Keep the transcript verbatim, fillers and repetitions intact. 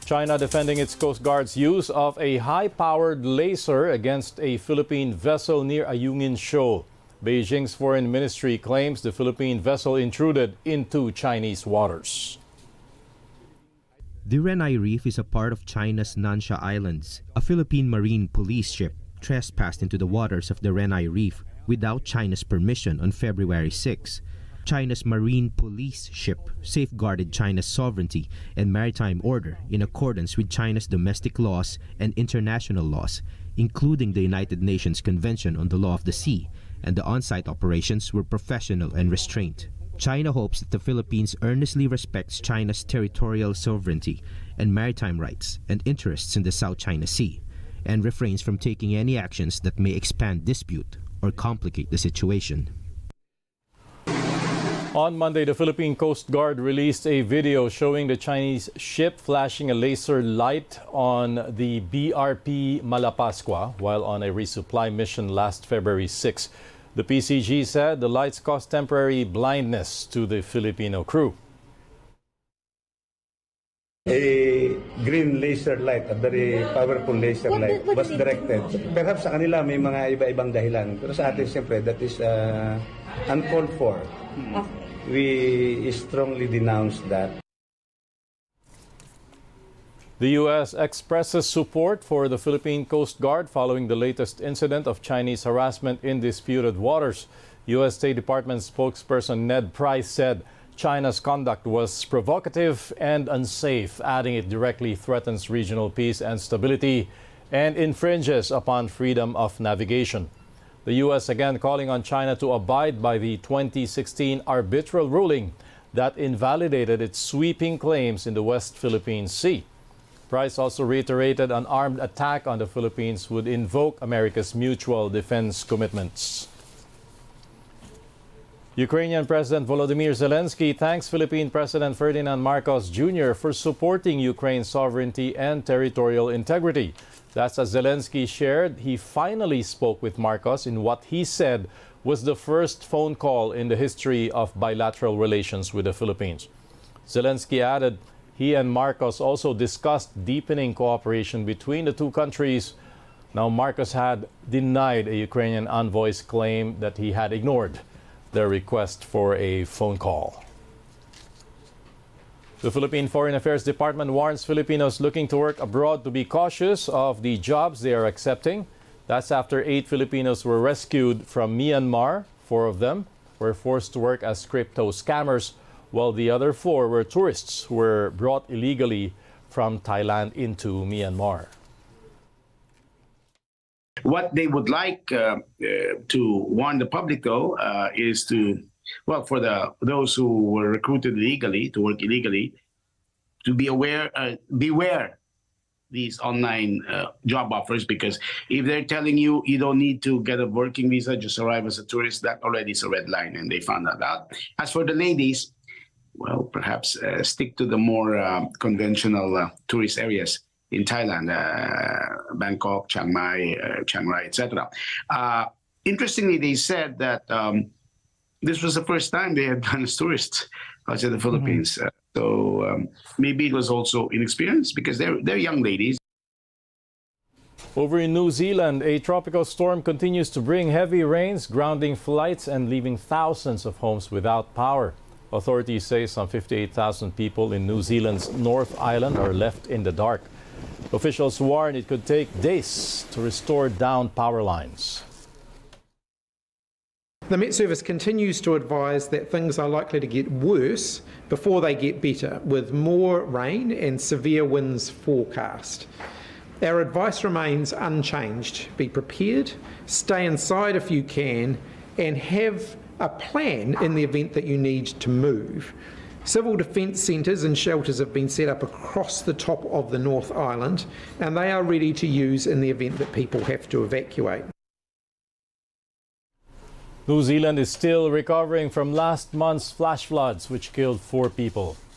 China defending its Coast Guard's use of a high-powered laser against a Philippine vessel near Ayungin Shoal. Beijing's foreign ministry claims the Philippine vessel intruded into Chinese waters. The Renai Reef is a part of China's Nansha Islands. A Philippine Marine Police ship trespassed into the waters of the Renai Reef without China's permission on February sixth. China's Marine Police ship safeguarded China's sovereignty and maritime order in accordance with China's domestic laws and international laws, including the United Nations Convention on the Law of the Sea, and the on-site operations were professional and restrained. China hopes that the Philippines earnestly respects China's territorial sovereignty and maritime rights and interests in the South China Sea, and refrains from taking any actions that may expand dispute or complicate the situation. On Monday, the Philippine Coast Guard released a video showing the Chinese ship flashing a laser light on the B R P Malapascua while on a resupply mission last February sixth. The P C G said the lights caused temporary blindness to the Filipino crew. A green laser light, a very powerful laser light, was directed. Perhaps sa kanila may mga iba-ibang dahilan. Pero sa atin, siyempre, that is uh, uncalled for. We strongly denounce that. The U S expresses support for the Philippine Coast Guard following the latest incident of Chinese harassment in disputed waters. U S State Department spokesperson Ned Price said China's conduct was provocative and unsafe, adding it directly threatens regional peace and stability and infringes upon freedom of navigation. The U S again calling on China to abide by the twenty sixteen arbitral ruling that invalidated its sweeping claims in the West Philippine Sea. Price also reiterated an armed attack on the Philippines would invoke America's mutual defense commitments. Ukrainian President Volodymyr Zelensky thanks Philippine President Ferdinand Marcos Junior for supporting Ukraine's sovereignty and territorial integrity. That's as Zelensky shared he finally spoke with Marcos in what he said was the first phone call in the history of bilateral relations with the Philippines. Zelensky added he and Marcos also discussed deepening cooperation between the two countries. Now, Marcos had denied a Ukrainian envoy's claim that he had ignored their request for a phone call. The Philippine Foreign Affairs Department warns Filipinos looking to work abroad to be cautious of the jobs they are accepting. That's after eight Filipinos were rescued from Myanmar. Four of them were forced to work as crypto scammers, while the other four were tourists who were brought illegally from Thailand into Myanmar. What they would like uh, uh, to warn the public, though, uh, is to, well, for the those who were recruited illegally, to work illegally, to be aware, uh, beware these online uh, job offers, because if they're telling you you don't need to get a working visa, just arrive as a tourist, that already is a red line, and they found that out. As for the ladies, well, perhaps uh, stick to the more uh, conventional uh, tourist areas in Thailand, uh, Bangkok, Chiang Mai, uh, Chiang Rai, et cetera. Uh, interestingly, they said that um, this was the first time they had gone as tourists outside the Philippines. Mm-hmm. uh, so um, maybe it was also inexperienced because they're, they're young ladies. Over in New Zealand, a tropical storm continues to bring heavy rains, grounding flights and leaving thousands of homes without power. Authorities say some fifty-eight thousand people in New Zealand's North Island are left in the dark. Officials warn it could take days to restore downed power lines. The Met Service continues to advise that things are likely to get worse before they get better, with more rain and severe winds forecast. Our advice remains unchanged. Be prepared, stay inside if you can, and have a plan in the event that you need to move. Civil defence centres and shelters have been set up across the top of the North Island, and they are ready to use in the event that people have to evacuate. New Zealand is still recovering from last month's flash floods, which killed four people.